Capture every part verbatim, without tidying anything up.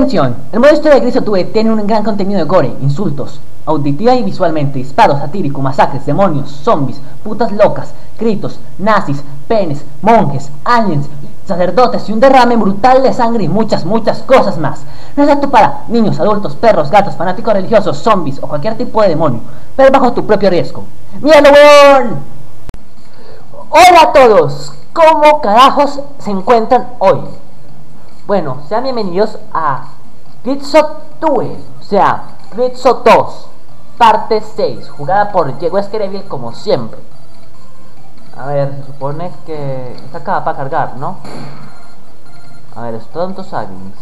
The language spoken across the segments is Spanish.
Atención, el modo historia de Gris Otube tiene un gran contenido de gore, insultos, auditiva y visualmente, disparos, satírico, masacres, demonios, zombies, putas locas, gritos, nazis, penes, monjes, aliens, sacerdotes y un derrame brutal de sangre y muchas, muchas cosas más. No es apto para niños, adultos, perros, gatos, fanáticos religiosos, zombies o cualquier tipo de demonio, pero bajo tu propio riesgo. ¡Míralo, weón! Hola a todos, ¿cómo carajos se encuentran hoy? Bueno, sean bienvenidos a Gris Otube, o sea, Gris dos, parte seis, jugada por Diego Esquerevil como siempre. A ver, se supone que está acá para cargar, ¿no? A ver, estos tontos aliens.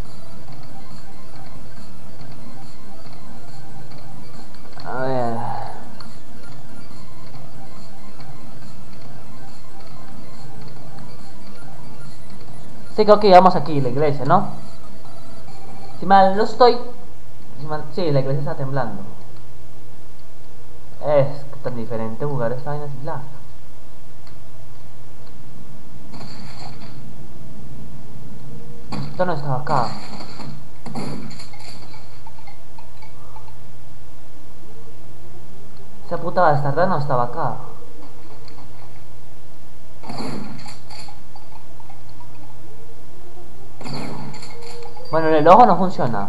A ver. Sí, creo que llegamos aquí, la iglesia, ¿no? Si mal no estoy... Si mal... Sí, la iglesia está temblando. Es que tan diferente jugar esta vaina sin lag. Esto no estaba acá. Esa puta bastarda no estaba acá. Bueno, el ojo no funciona.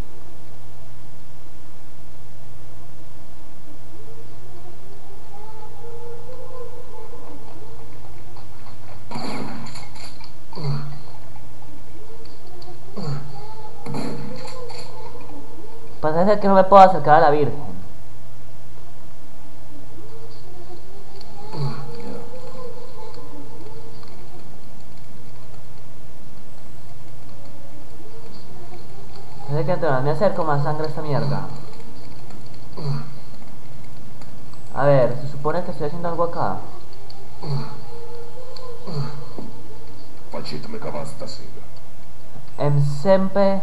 Parece que no me puedo acercar a la Virgen. Parece que entre más me acerco, más sangre esta mierda. A ver, se supone que estoy haciendo algo acá. En siempre.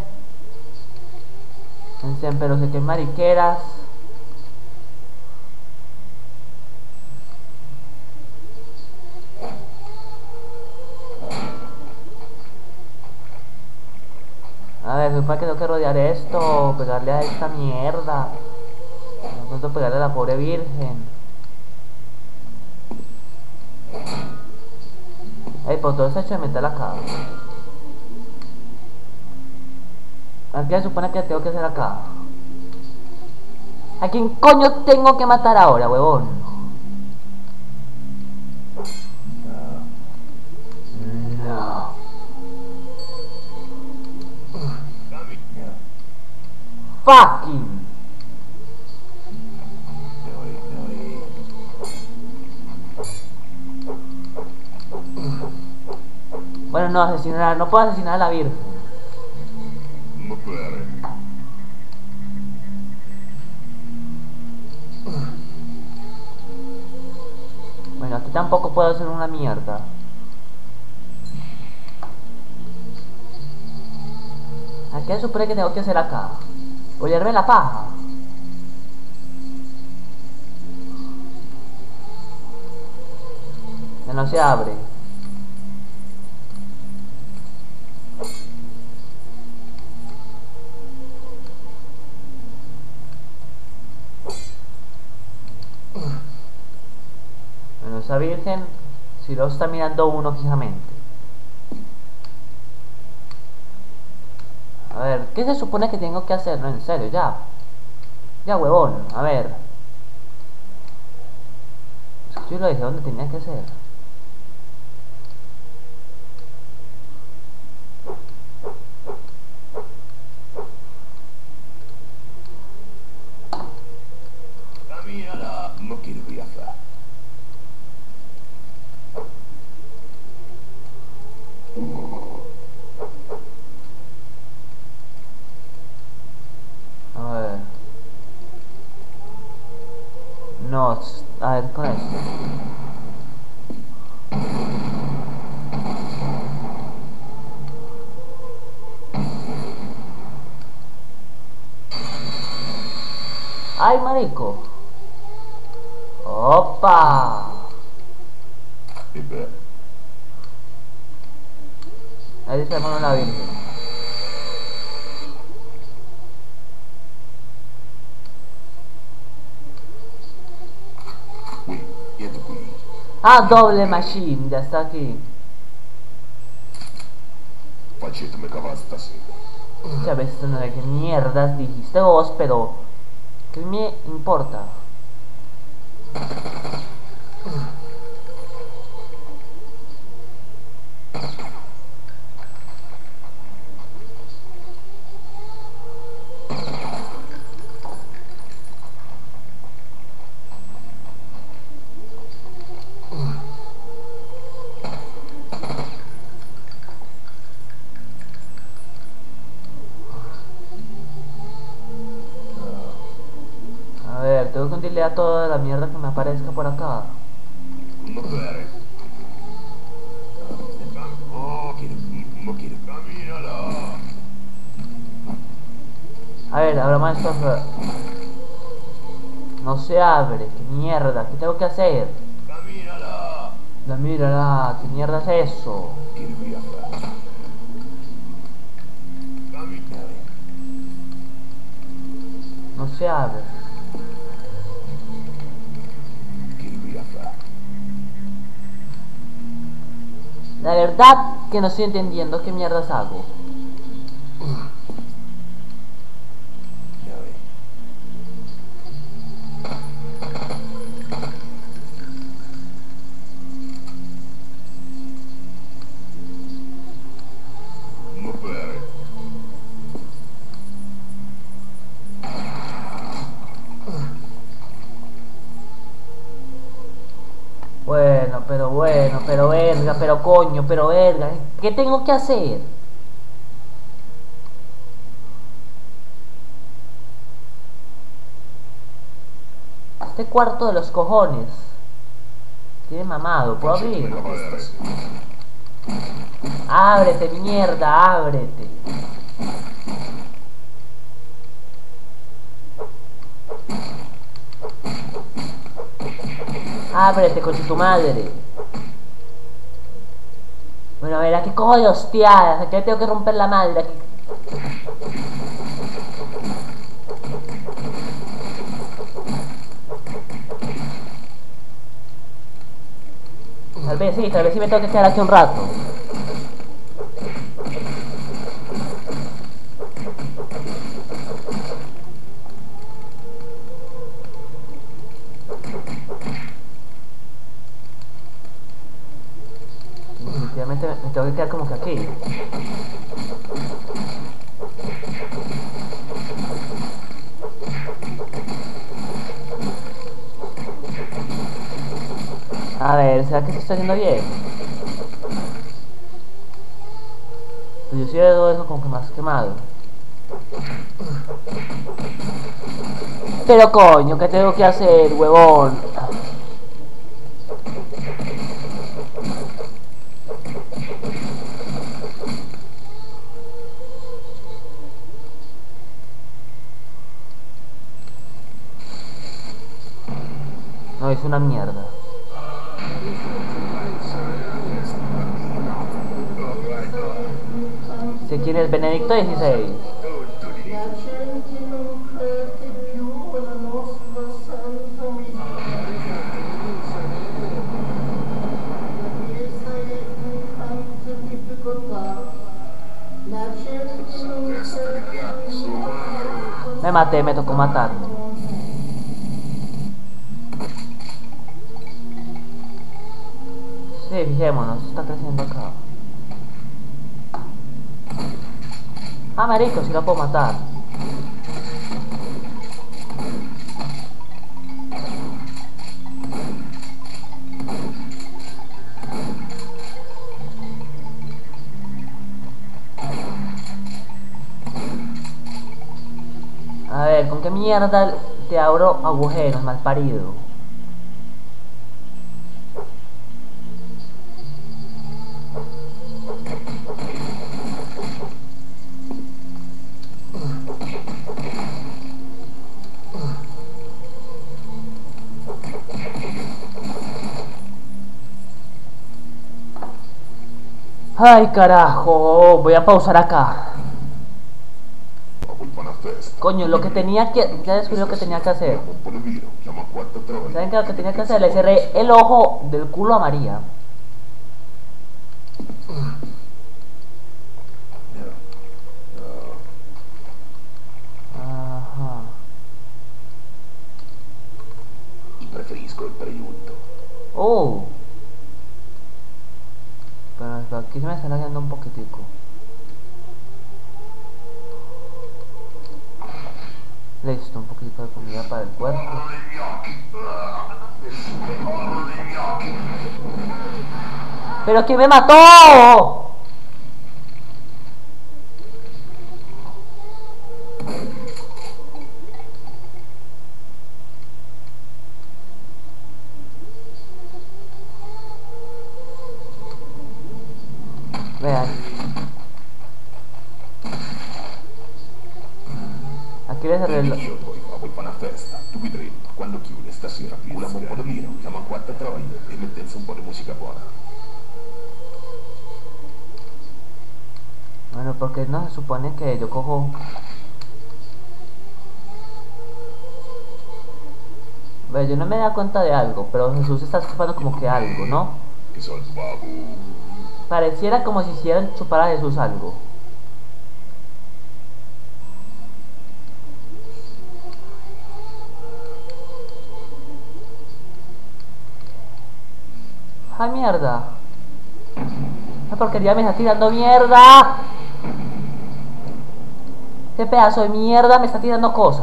En siempre no sé qué mariqueras. A ver, se supone que tengo que rodear esto, pegarle a esta mierda. No puedo pegarle a la pobre virgen. Ey, pues todo se ha hecho de metal acá. ¿Qué se supone que tengo que hacer acá? ¿A quién coño tengo que matar ahora, huevón? No. Fucking. Bueno, no, asesinar, no puedo asesinar a la virgen. Bueno, aquí tampoco puedo hacer una mierda. ¿A qué se supone que tengo que hacer acá? Olerme la paja. Que no se abre. Bueno, esa virgen, si lo está mirando uno fijamente. A ver, ¿qué se supone que tengo que hacer? No, en serio, ya. Ya, huevón, a ver. Es que yo lo dije donde tenía que hacer. A ver. No, a ver, con esto. ¡Ay, marico! ¡Opa! Ahí se llama la Virgen. Ah, doble machine, ya está aquí. Ya ves, no sé qué mierdas dijiste vos, pero ¿qué me importa? A ver, tengo que hundirle a toda la mierda que me aparezca por acá. A ver, abramos esto. No se abre, qué mierda, ¿qué tengo que hacer? La mírala, ¿qué mierda es eso? No se abre. La verdad que no estoy entendiendo qué mierdas hago. Bueno, pero bueno, pero verga, pero coño, pero verga, ¿qué tengo que hacer? Este cuarto de los cojones. Tiene mamado, ¿puedo abrir? Ábrete, mierda, ábrete. Ábrete, con tu madre. Bueno, a ver, ¿a qué cojo de hostiadas? Aquí tengo que romper la madre. Aquí. Tal vez sí, tal vez sí me tengo que quedar aquí un rato. Definitivamente me, me tengo que quedar como que aquí. A ver, ¿será que se está haciendo bien? Pues yo sí veo eso como que más quemado. Pero coño, ¿qué tengo que hacer, huevón? No, es una mierda. ¿Si quién es Benedicto dieciséis? Me maté, me tocó matar. Sí, fijémonos, está creciendo acá. Ah, marico, si la puedo matar. A ver, ¿con qué mierda te abro agujeros, malparido? Ay, carajo, voy a pausar acá. Coño, lo que tenía que... Ya descubrí lo que tenía que hacer. O ¿Saben qué es lo que tenía que hacer? Le cerré el ojo del culo a María. Ajá. Preferisco il prosciutto. Oh. Pero aquí se me está lagueando un poquitico. Listo, un poquito de comida para el cuerpo. ¡Pero quién me mató! Vean. Aquí les arreglo. Io poi poi fa una festa, tu vedremo. Quando chiude stasera, puliamo un po' di vino, chiamo quattro troie e mettense un po' di musica buona. Bueno, porque no se supone que yo cojo. Ve, yo no me da cuenta de algo, pero Jesús está chupando como que algo, ¿no? Che so il babu. Pareciera como si hicieran chupar a Jesús algo. ¡Ay, mierda! ¡Esa porquería me está tirando mierda! ¡Qué pedazo de mierda me está tirando cosas!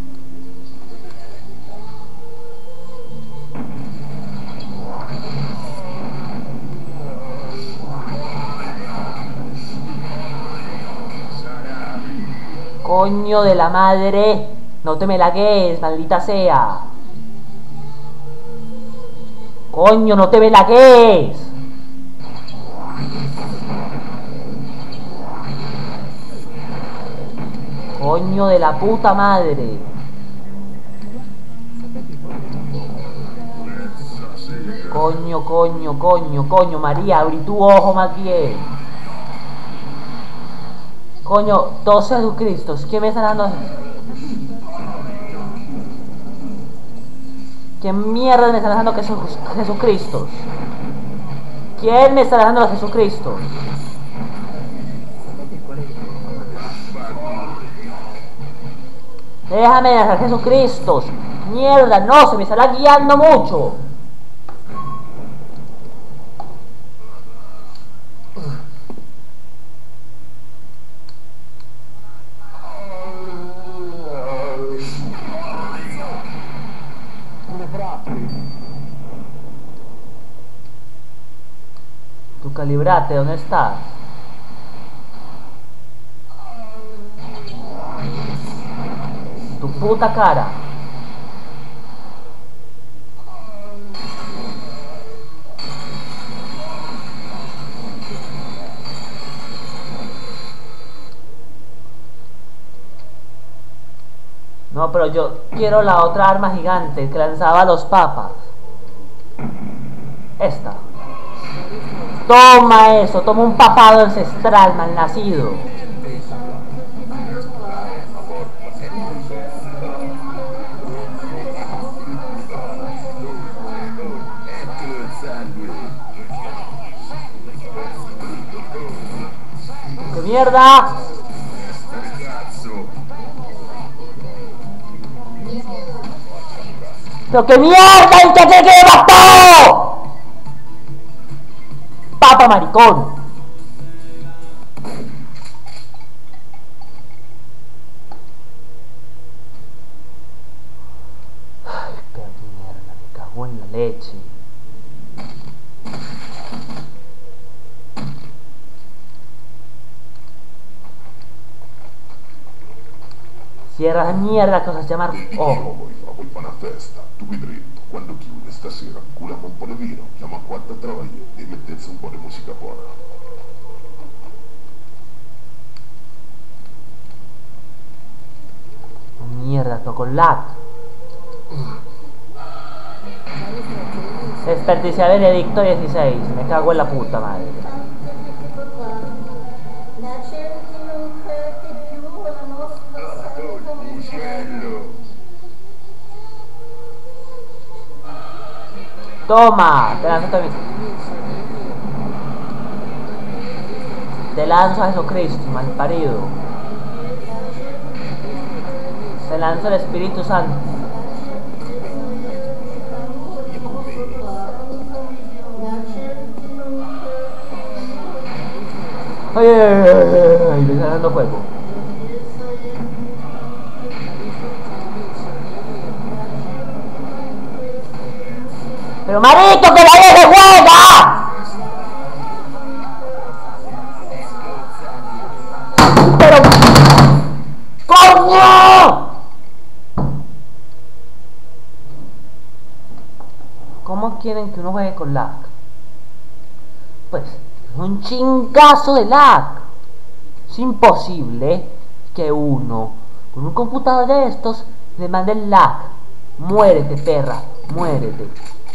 ¡Coño de la madre! ¡No te me lagues, maldita sea! ¡Coño, no te me lagues! ¡Coño de la puta madre! Coño, coño, coño, coño, María, abrí tu ojo más bien. Coño, dos Jesucristos, ¿quién me está dando? ¿Quién mierda me está dejando que Jesucristo? ¿Quién me está dejando los Jesucristo? Déjame dejar Jesucristo. Mierda, no, se me está guiando mucho. Tu calibrate, ¿dónde estás? Tu puta cara. No, pero yo quiero la otra arma gigante que lanzaba a los papas. Esta. Toma eso, toma un papado ancestral malnacido. ¡Qué mierda! ¡Pero qué mierda! ¡El que te mató! ¡Papa maricón! Ay, qué mierda, me cago en la leche. Cierra la mierda che cosa chiamare. Oh. Poi fa una festa, tu vedremo. Quando chiude stasera, culiamo un po' di vino, chiamo quattro troie e mettense un po' di musica buona. Mierda, tocó lag. Desperdiciar Benedicto dieciséis. Me cago en la puta madre. Toma, te lanzo también. Te lanzo a Jesucristo, malparido. Te lanzo el Espíritu Santo. Ay, ay, ay, ay, ay, le está dando fuego. Pero marito, que nadie se juega. Pero ¡coño! ¿Cómo quieren que uno juegue con lag? Pues es un chingazo de lag. Es imposible que uno con un computador de estos le mande el lag. Muérete, perra, muérete.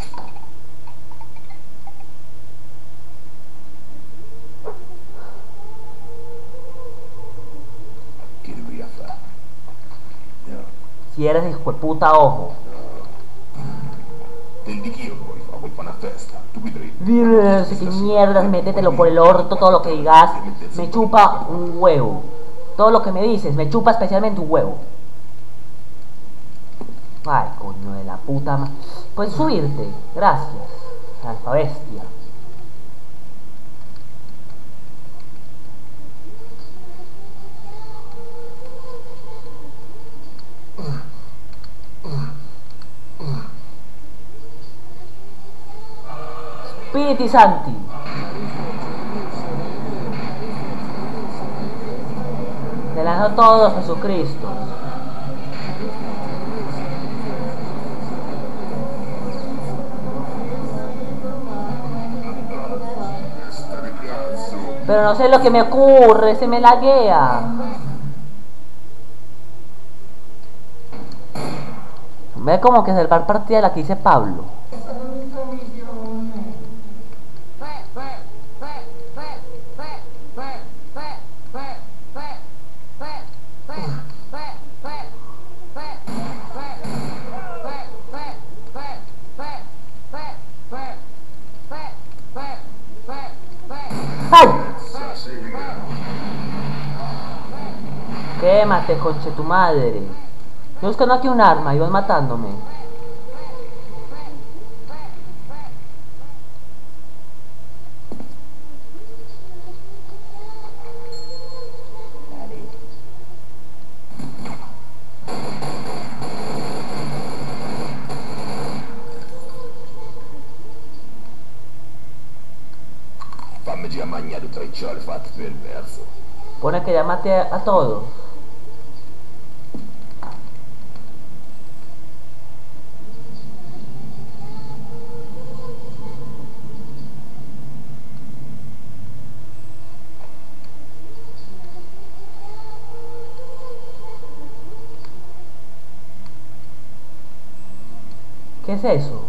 Si eres el jueputa, ojo. No sé qué mierdas, métetelo por el orto, todo lo que digas. Me chupa un huevo. Todo lo que me dices, me chupa especialmente un huevo. Ay, coño de la puta ma... Puedes subirte, gracias. Alfa bestia. Spiriti Santi. Te lanzo todos, Jesucristo. Pero no sé lo que me ocurre, se me laguea. Ve como que salvar partida de la que dice Pablo. ¡Ay! Quémate, conche tu madre. Yo buscando aquí un arma y vas matándome. Pone que ya maté a, a todos. ¿Qué es eso?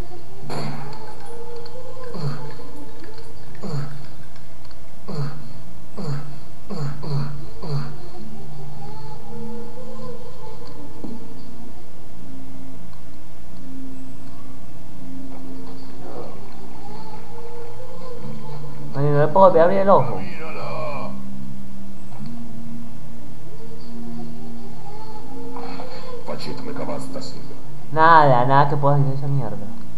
Ay, no le puedo volver a abrir el ojo. Nada, nada que pueda hacer esa mierda.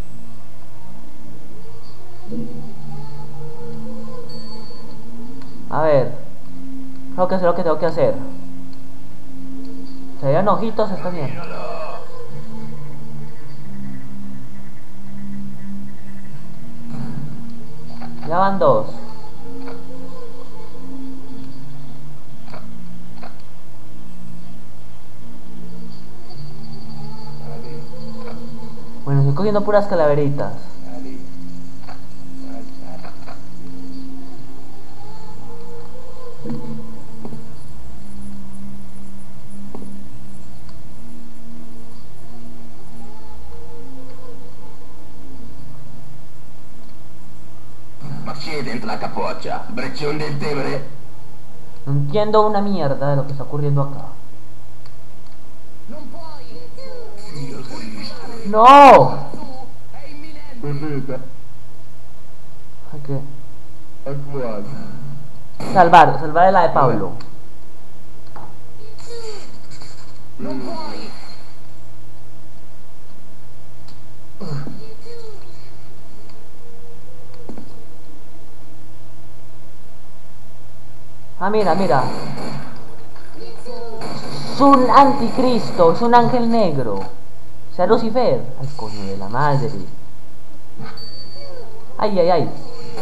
A ver, creo que sé lo que tengo que hacer. Se veían ojitos esta mierda. Ya van dos. Bueno, estoy cogiendo puras calaveritas. Dentro la capoccia, breccione del Tevere. No entiendo una mierda de lo que está ocurriendo acá. ¡No! Perreta, Ok. actual. Salvar, salvar es la de Pablo. Non puoi! Ah, mira, mira. Es un anticristo, es un ángel negro. O sea, Lucifer. Ay, coño de la madre. Ay, ay, ay.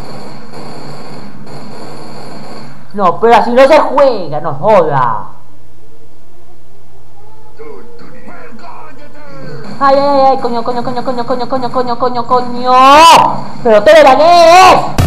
No, pero así no se juega, no joda. Ay, ay, ay, coño, coño, coño, coño, coño, coño, coño, coño, coño. Pero te la gané.